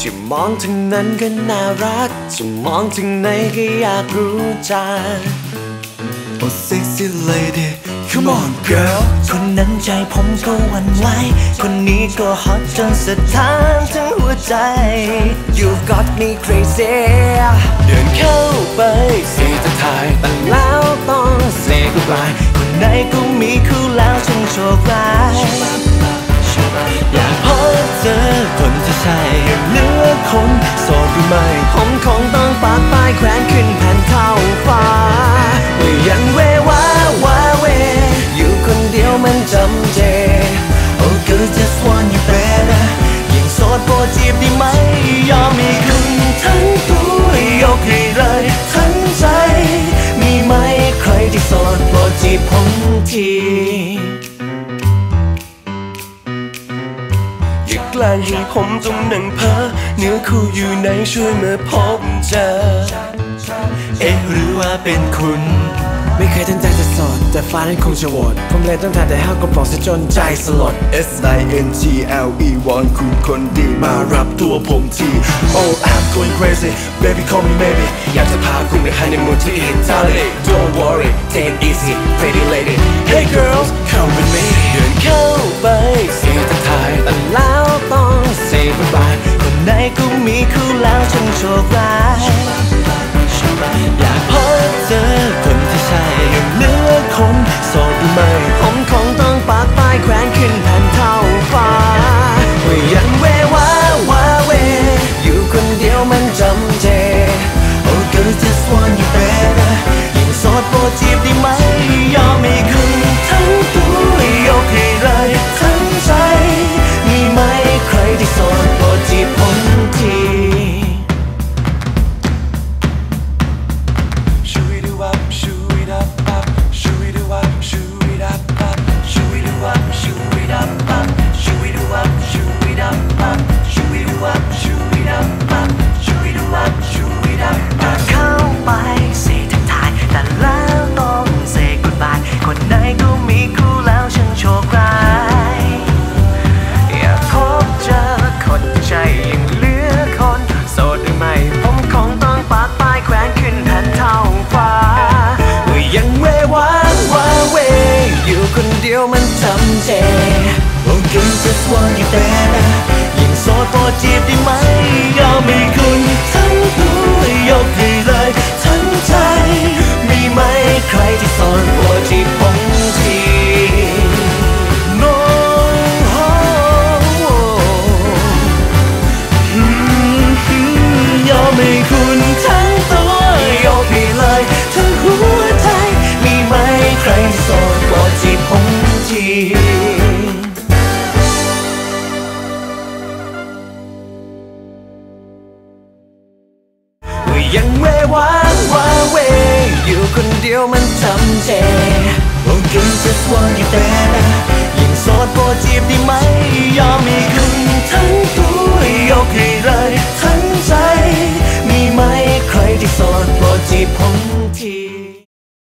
จะมองทางนั้นก็น่ารักจะมองทางไหนก็อยากรู้จัก Oh sexy lady come on girl คนนั้นใจผมก็หวั่นไหวคนนี้ก็ฮอตจนสะท้านทั้งหัวใจ You've got me crazy เดินเข้าไปเสียจะถ่ายแต่แล้วต้อง say goodbye คนไหนก็มีคู่แล้วฉันโชคร้ายอยากพบเจอคนที่ใช่เหลือคนโสดหรือไม่ผมคงต้องปากป้ายแขวนขึ้นแผ่นเท่าฟ้าว่ายังเววาเวอยู่คนเดียวมันจำเจ Oh girl just want you better ยิ่งโสดโปรดจีบได้ไหมยอมให้คุณทั้งตัวยกให้เลยทั้งใจมีไหมใครที่โสดโปรดจีบผมทีแกล้งให้ผมจงนั่งเพ้อเนื้อคู่อยู่ไหนช่วยมาพบเจอหรือว่าเป็นคุณไม่เคยตั้งใจจะโสดแต่ฟ้านั้นคงจะโหวตผมเลยต้องทำแต่ห้าวก็บอกซะจนใจสลด SINGLE วอนคุณคนดีมารับตัวผมที Oh I'm going crazy baby call me maybe อยากจะพาคุณไปฮันนีมูนที่อิตาลี Don't worry take it easy pretty lady Hey girls come with me เดินเข้าไปเสียจะถ่ายแต่แล้วต้อง say goodbye คนไหนก็มีคู่แล้วฉันโชคร้ายอยากพบเจอคนที่ใช่ยังเหลือคนโสดหรือไม่ผมคงต้องปากป้ายแขวนขึ้นแผ่นเท่าฟ้าว่ายังเวเวอยู่คนเดียวมันจำเจ Oh girl just want you better ยิ่งโสดโปรดจีบได้ไหมยอมให้คุณทั้งตัวยกให้เลยทั้งใจมีไหมใครที่โสดโปรดจีบผมทีมันจำเจ Oh girl just want you better ยิ่งโสดโปรดจีบได้ไหมยอมให้คุณทั้งตัวยกให้เลยทั้งใจมีไหมใครที่โสดโปรดจีบผมที No ยอมให้คุณทั้งตัวยกให้เลยทั้งหัวใจมีไหมใครที่โสดโปรดจีบผมยังเวเวอยู่คนเดียวมันจำเจ Oh girl just want you better ยิ่งโสดโปรดจีบได้ไหมยอมให้คุณทั้งตัวยกให้เลยทั้งใจมีไหมใครที่โสดโปรดจีบผม